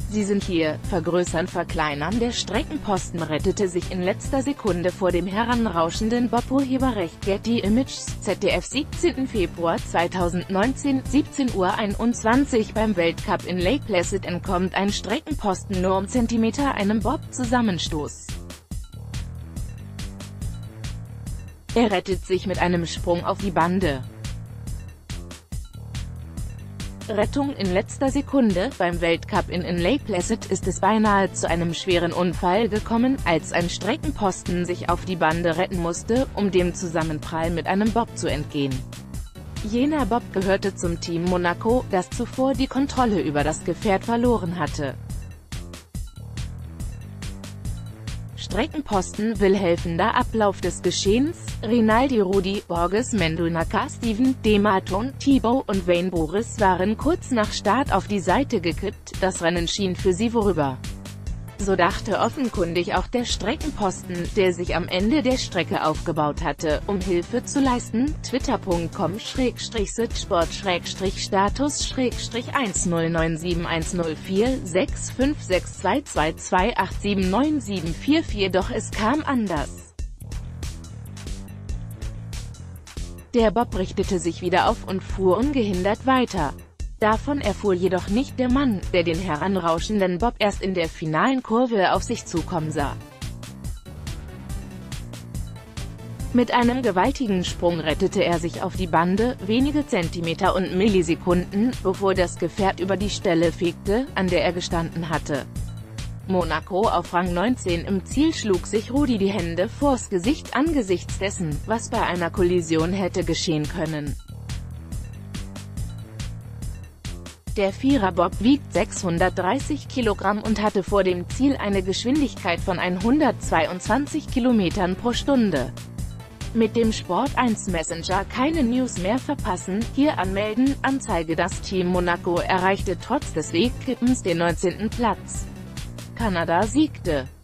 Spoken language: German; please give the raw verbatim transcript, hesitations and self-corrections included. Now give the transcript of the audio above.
Sie sind hier, vergrößern, verkleinern. Der Streckenposten rettete sich in letzter Sekunde vor dem heranrauschenden Bob-Urheberrecht. Getty Images, Z D F, siebzehnten Februar zweitausendneunzehn, siebzehn Uhr einundzwanzig. Beim Weltcup in Lake Placid entkommt ein Streckenposten nur um Zentimeter einem Bob-Zusammenstoß. Er rettet sich mit einem Sprung auf die Bande. Rettung in letzter Sekunde. Beim Weltcup in, in Lake Placid ist es beinahe zu einem schweren Unfall gekommen, als ein Streckenposten sich auf die Bande retten musste, um dem Zusammenprall mit einem Bob zu entgehen. Jener Bob gehörte zum Team Monaco, das zuvor die Kontrolle über das Gefährt verloren hatte. Streckenposten will helfender Ablauf des Geschehens. Rinaldi, Rudi, Borges, Mendonca, Steven, Dematon, Thibaut und Wayne Boris waren kurz nach Start auf die Seite gekippt, das Rennen schien für sie vorüber. So dachte offenkundig auch der Streckenposten, der sich am Ende der Strecke aufgebaut hatte, um Hilfe zu leisten. Twitter punkt com Schrägstrich Sitsport Schrägstrich Status Schrägstrich eins null neun sieben eins null vier sechs fünf sechs zwei zwei zwei acht sieben neun sieben vier vier. Doch es kam anders. Der Bob richtete sich wieder auf und fuhr ungehindert weiter. Davon erfuhr jedoch nicht der Mann, der den heranrauschenden Bob erst in der finalen Kurve auf sich zukommen sah. Mit einem gewaltigen Sprung rettete er sich auf die Bande, wenige Zentimeter und Millisekunden, bevor das Gefährt über die Stelle fegte, an der er gestanden hatte. Monaco auf Rang neunzehn. Im Ziel schlug sich Rudi die Hände vors Gesicht angesichts dessen, was bei einer Kollision hätte geschehen können. Der Vierer-Bob wiegt sechshundertdreißig Kilogramm und hatte vor dem Ziel eine Geschwindigkeit von hundertzweiundzwanzig Kilometern pro Stunde. Mit dem Sport eins Messenger keine News mehr verpassen, hier anmelden. Anzeige: Das Team Monaco erreichte trotz des Wegkippens den neunzehnten Platz. Kanada siegte.